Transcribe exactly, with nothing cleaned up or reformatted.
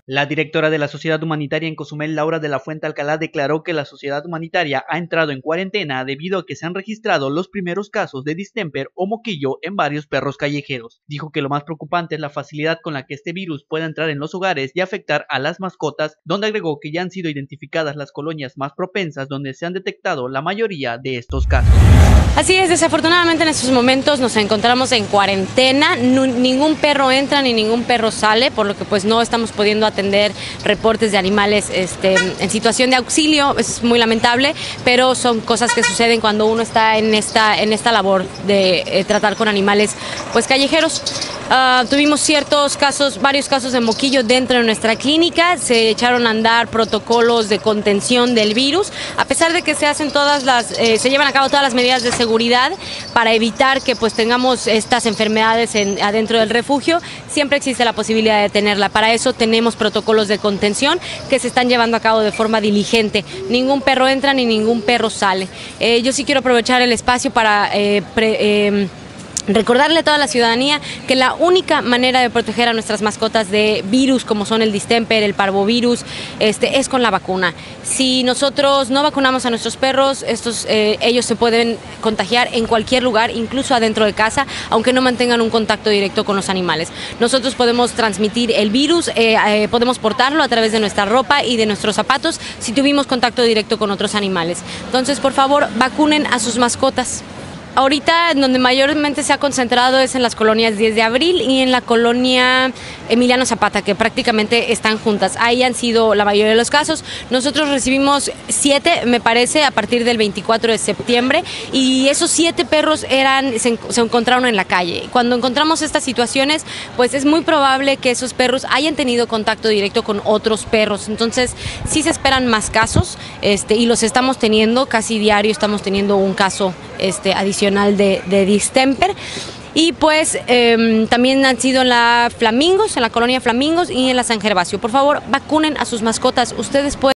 La directora de la Sociedad Humanitaria en Cozumel, Laura de la Fuente Alcalá, declaró que la Sociedad Humanitaria ha entrado en cuarentena debido a que se han registrado los primeros casos de distemper o moquillo en varios perros callejeros. Dijo que lo más preocupante es la facilidad con la que este virus puede entrar en los hogares y afectar a las mascotas, donde agregó que ya han sido identificadas las colonias más propensas donde se han detectado la mayoría de estos casos. Así es, desafortunadamente en estos momentos nos encontramos en cuarentena, no, ningún perro entra ni ningún perro sale, por lo que pues no estamos pudiendo atender reportes de animales este, en situación de auxilio. Es muy lamentable, pero son cosas que suceden cuando uno está en esta, en esta labor de eh, tratar con animales pues callejeros. Uh, tuvimos ciertos casos, varios casos de moquillo dentro de nuestra clínica, se echaron a andar protocolos de contención del virus, a pesar de que se hacen todas las, eh, se llevan a cabo todas las medidas de seguridad para evitar que pues tengamos estas enfermedades en, adentro del refugio. Siempre existe la posibilidad de tenerla. Para eso tenemos protocolos de contención que se están llevando a cabo de forma diligente. Ningún perro entra ni ningún perro sale. Eh, yo sí quiero aprovechar el espacio para eh, pre, eh, recordarle a toda la ciudadanía que la única manera de proteger a nuestras mascotas de virus como son el distemper, el parvovirus, este, es con la vacuna. Si nosotros no vacunamos a nuestros perros, estos, eh, ellos se pueden contagiar en cualquier lugar, incluso adentro de casa, aunque no mantengan un contacto directo con los animales. Nosotros podemos transmitir el virus, eh, eh, podemos portarlo a través de nuestra ropa y de nuestros zapatos si tuvimos contacto directo con otros animales. Entonces, por favor, vacunen a sus mascotas. Ahorita en donde mayormente se ha concentrado es en las colonias diez de abril y en la colonia Emiliano Zapata, que prácticamente están juntas. Ahí han sido la mayoría de los casos. Nosotros recibimos siete, me parece, a partir del veinticuatro de septiembre, y esos siete perros eran, se, se encontraron en la calle. Cuando encontramos estas situaciones, pues es muy probable que esos perros hayan tenido contacto directo con otros perros. Entonces sí se esperan más casos, este, y los estamos teniendo, casi diario estamos teniendo un caso este, adicional De, de distemper. Y pues eh, también han sido en la Flamingos, en la colonia Flamingos y en la San Gervasio. Por favor, vacunen a sus mascotas. Ustedes pueden